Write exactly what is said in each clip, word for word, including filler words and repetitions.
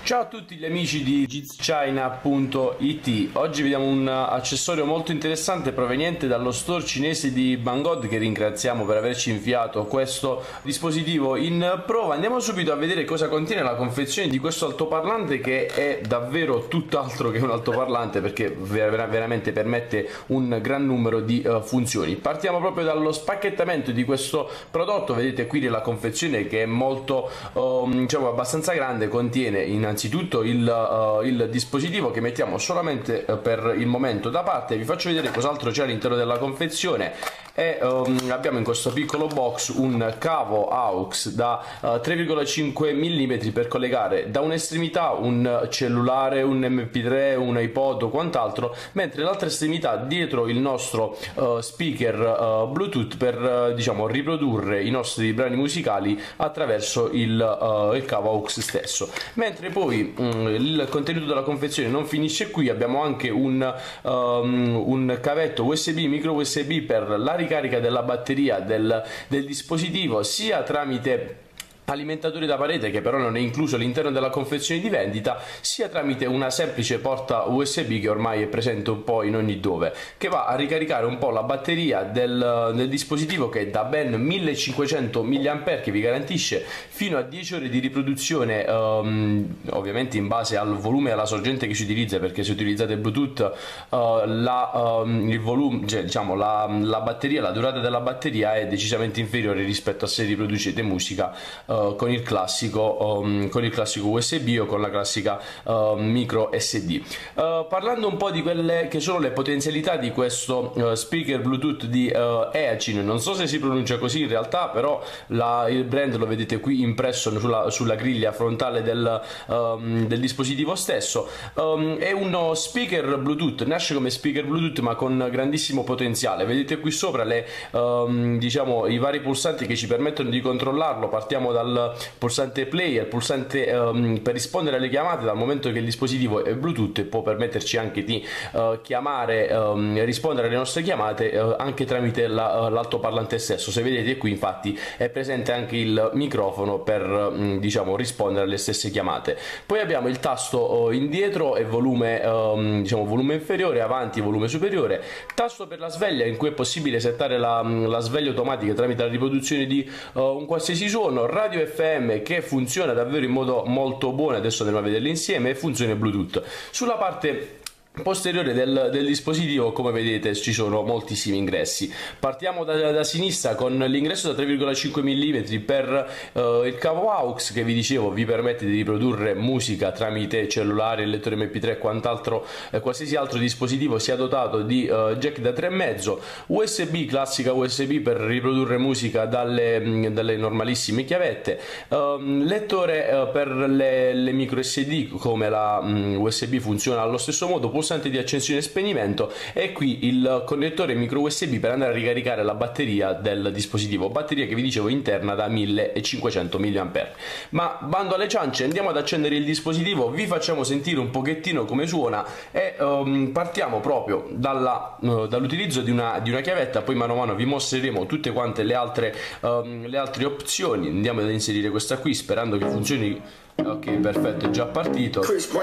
Ciao a tutti gli amici di Jitschina punto it. Oggi vediamo un accessorio molto interessante proveniente dallo store cinese di Banggood, che ringraziamo per averci inviato questo dispositivo in prova. Andiamo subito a vedere cosa contiene la confezione di questo altoparlante, che è davvero tutt'altro che un altoparlante, perché ver veramente permette un gran numero di uh, funzioni. Partiamo proprio dallo spacchettamento di questo prodotto. Vedete qui nella confezione, che è molto uh, diciamo abbastanza grande, contiene innanzitutto Innanzitutto il, uh, il dispositivo, che mettiamo solamente uh, per il momento da parte. Vi faccio vedere cos'altro c'è all'interno della confezione. E um, abbiamo in questo piccolo box un cavo A U X da uh, tre virgola cinque millimetri per collegare da un'estremità un cellulare, un M P tre, un iPod o quant'altro, mentre l'altra estremità dietro il nostro uh, speaker uh, Bluetooth per uh, diciamo riprodurre i nostri brani musicali attraverso il, uh, il cavo A U X stesso. Mentre poi um, il contenuto della confezione non finisce qui, abbiamo anche un, um, un cavetto U S B, micro U S B per la ricarica della batteria del, del dispositivo, sia tramite alimentatore da parete, che però non è incluso all'interno della confezione di vendita, sia tramite una semplice porta U S B che ormai è presente un po' in ogni dove, che va a ricaricare un po' la batteria del, del dispositivo, che è da ben millecinquecento milliamperi, che vi garantisce fino a dieci ore di riproduzione, um, ovviamente in base al volume e alla sorgente che si utilizza, perché se utilizzate Bluetooth uh, la, um, il volume, cioè, diciamo, la, la batteria, la durata della batteria è decisamente inferiore rispetto a se riproducete musica uh, con il classico um, con il classico U S B o con la classica uh, micro S D. Uh, parlando un po' di quelle che sono le potenzialità di questo uh, speaker Bluetooth di uh, Eachin, non so se si pronuncia così in realtà, però la, il brand lo vedete qui impresso sulla, sulla griglia frontale del, um, del dispositivo stesso. Um, è uno speaker Bluetooth, nasce come speaker Bluetooth ma con grandissimo potenziale. Vedete qui sopra le, um, diciamo, i vari pulsanti che ci permettono di controllarlo. Partiamo dal pulsante play, il pulsante um, per rispondere alle chiamate, dal momento che il dispositivo è Bluetooth, e può permetterci anche di uh, chiamare, um, rispondere alle nostre chiamate uh, anche tramite l'altoparlante uh, stesso. Se vedete qui infatti è presente anche il microfono per um, diciamo rispondere alle stesse chiamate. Poi abbiamo il tasto uh, indietro e volume, um, diciamo volume inferiore, avanti volume superiore, tasto per la sveglia, in cui è possibile settare la, la sveglia automatica tramite la riproduzione di uh, un qualsiasi suono, radio F M che funziona davvero in modo molto buono, adesso andiamo a vederle insieme, e funzione Bluetooth. Sulla parte posteriore del, del dispositivo, come vedete, ci sono moltissimi ingressi. Partiamo da, da sinistra con l'ingresso da tre virgola cinque millimetri per uh, il cavo A U X, che vi dicevo vi permette di riprodurre musica tramite cellulare, lettore M P tre e quant'altro, eh, qualsiasi altro dispositivo sia dotato di uh, jack da tre e mezzo, U S B, classica U S B per riprodurre musica dalle, mh, dalle normalissime chiavette, uh, lettore uh, per le, le micro S D, come la mh, U S B funziona allo stesso modo, pulsante di accensione e spegnimento, e qui il connettore micro U S B per andare a ricaricare la batteria del dispositivo, batteria che vi dicevo interna da millecinquecento milliamperi. Ma bando alle ciance, andiamo ad accendere il dispositivo, vi facciamo sentire un pochettino come suona e um, partiamo proprio dalla, uh, dall'utilizzo di una, di una chiavetta. Poi mano a mano vi mostreremo tutte quante le altre, um, le altre opzioni. Andiamo ad inserire questa qui, sperando che funzioni. Ok, perfetto, è già partito.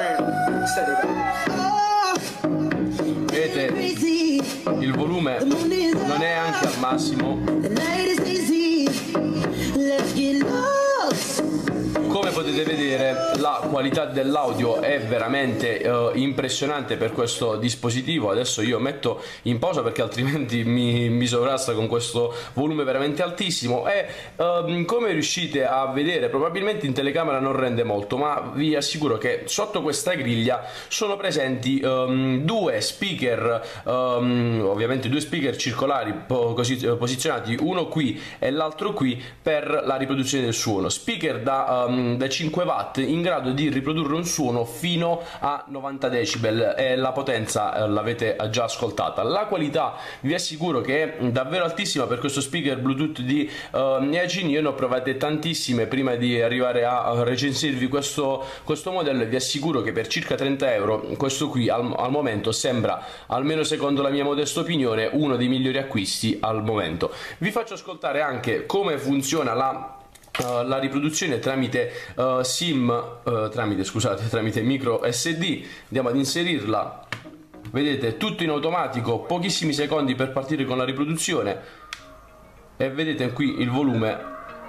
Vedete, il volume non è anche al massimo. Come potete vedere, la qualità dell'audio è veramente uh, impressionante per questo dispositivo. Adesso io metto in pausa perché altrimenti mi, mi sovrasta con questo volume veramente altissimo, e uh, come riuscite a vedere, probabilmente in telecamera non rende molto, ma vi assicuro che sotto questa griglia sono presenti um, due speaker, um, ovviamente due speaker circolari po così, posizionati, uno qui e l'altro qui, per la riproduzione del suono. Speaker da um, da cinque watt, in grado di riprodurre un suono fino a novanta decibel, e la potenza eh, l'avete già ascoltata. La qualità vi assicuro che è davvero altissima per questo speaker Bluetooth di uh, Eachin. Io ne ho provate tantissime prima di arrivare a recensirvi questo, questo modello, e vi assicuro che per circa trenta euro questo qui al, al momento sembra, almeno secondo la mia modesta opinione, uno dei migliori acquisti al momento. Vi faccio ascoltare anche come funziona la uh, la riproduzione tramite uh, SIM, uh, tramite, scusate, tramite micro S D. Andiamo ad inserirla, vedete, tutto in automatico, pochissimi secondi per partire con la riproduzione, e vedete qui il volume.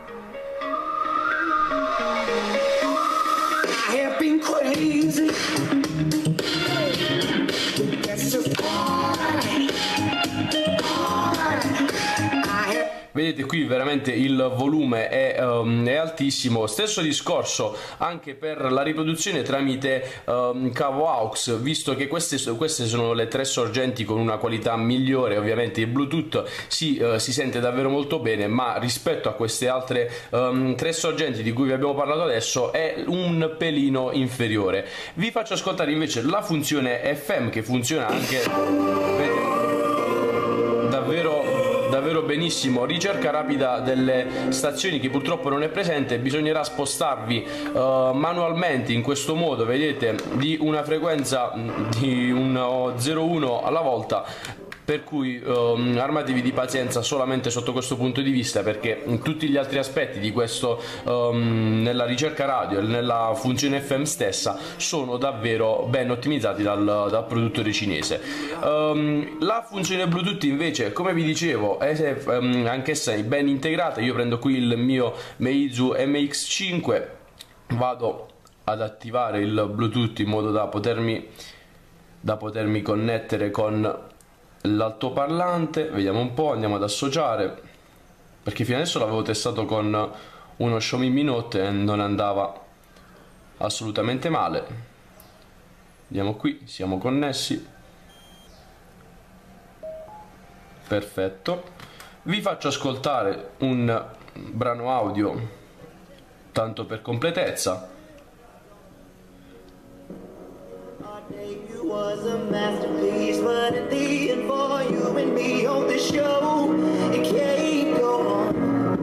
Vedete qui veramente il volume è, um, è altissimo. Stesso discorso anche per la riproduzione tramite um, cavo aux, visto che queste, queste sono le tre sorgenti con una qualità migliore. Ovviamente il Bluetooth si, uh, si sente davvero molto bene, ma rispetto a queste altre um, tre sorgenti di cui vi abbiamo parlato adesso è un pelino inferiore. Vi faccio ascoltare invece la funzione F M, che funziona anche, vedete, davvero davvero benissimo. Ricerca rapida delle stazioni, che purtroppo non è presente, bisognerà spostarvi uh, manualmente in questo modo, vedete, di una frequenza di un zero virgola uno alla volta, per cui um, armatevi di pazienza solamente sotto questo punto di vista, perché tutti gli altri aspetti di questo um, nella ricerca radio e nella funzione F M stessa sono davvero ben ottimizzati dal, dal produttore cinese. Um, la funzione Bluetooth invece, come vi dicevo, è um, anch'essa ben integrata. Io prendo qui il mio Meizu M X cinque, vado ad attivare il Bluetooth in modo da potermi, da potermi connettere con l'altoparlante. Vediamo un po', andiamo ad associare, perché fino adesso l'avevo testato con uno Xiaomi Mi Note e non andava assolutamente male. Vediamo qui, siamo connessi, perfetto. Vi faccio ascoltare un brano audio tanto per completezza. Was a masterpiece, but in the end for you and me on the show, it can't go on.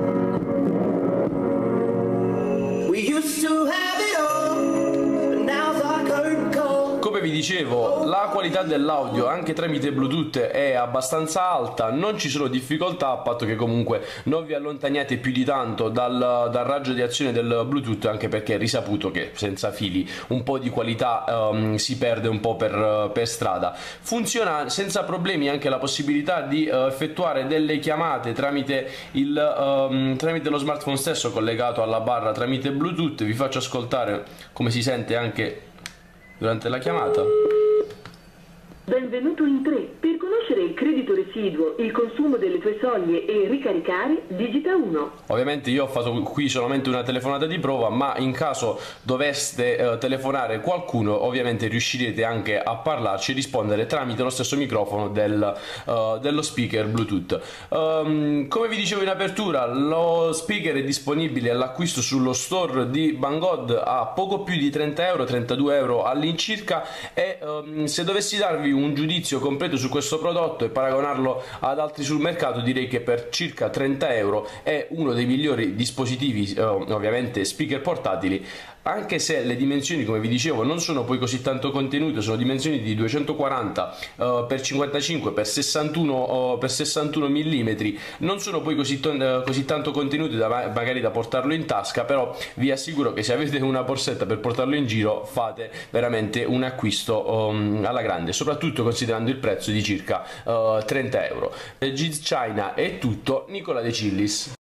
We used to have it all, but now's our curtain call. Come vi dicevo, la qualità dell'audio anche tramite Bluetooth è abbastanza alta, non ci sono difficoltà, a patto che comunque non vi allontaniate più di tanto dal, dal raggio di azione del Bluetooth, anche perché è risaputo che senza fili un po' di qualità um, si perde un po' per, per strada. Funziona senza problemi anche la possibilità di uh, effettuare delle chiamate tramite, il, um, tramite lo smartphone stesso collegato alla barra tramite Bluetooth. Vi faccio ascoltare come si sente anche durante la chiamata. Benvenuto in tre. Per conoscere il credito residuo, il consumo delle tue soglie e ricaricare, digita uno. Ovviamente io ho fatto qui solamente una telefonata di prova, ma in caso doveste eh, telefonare qualcuno, ovviamente riuscirete anche a parlarci e rispondere tramite lo stesso microfono del, uh, dello speaker Bluetooth. Um, come vi dicevo in apertura, lo speaker è disponibile all'acquisto sullo store di Banggood a poco più di trenta euro, trentadue euro all'incirca, e um, se dovessi darvi un giudizio completo su questo prodotto e paragonarlo ad altri sul mercato, direi che per circa trenta euro è uno dei migliori dispositivi, eh, ovviamente speaker portatili, anche se le dimensioni, come vi dicevo, non sono poi così tanto contenute. Sono dimensioni di duecentoquaranta per cinquantacinque per sessantuno per sessantuno millimetri, non sono poi così, così tanto contenute da magari da portarlo in tasca, però vi assicuro che se avete una borsetta per portarlo in giro fate veramente un acquisto um, alla grande, soprattutto considerando il prezzo di circa uh, trenta euro. Jids China è tutto, Nicola De Cillis.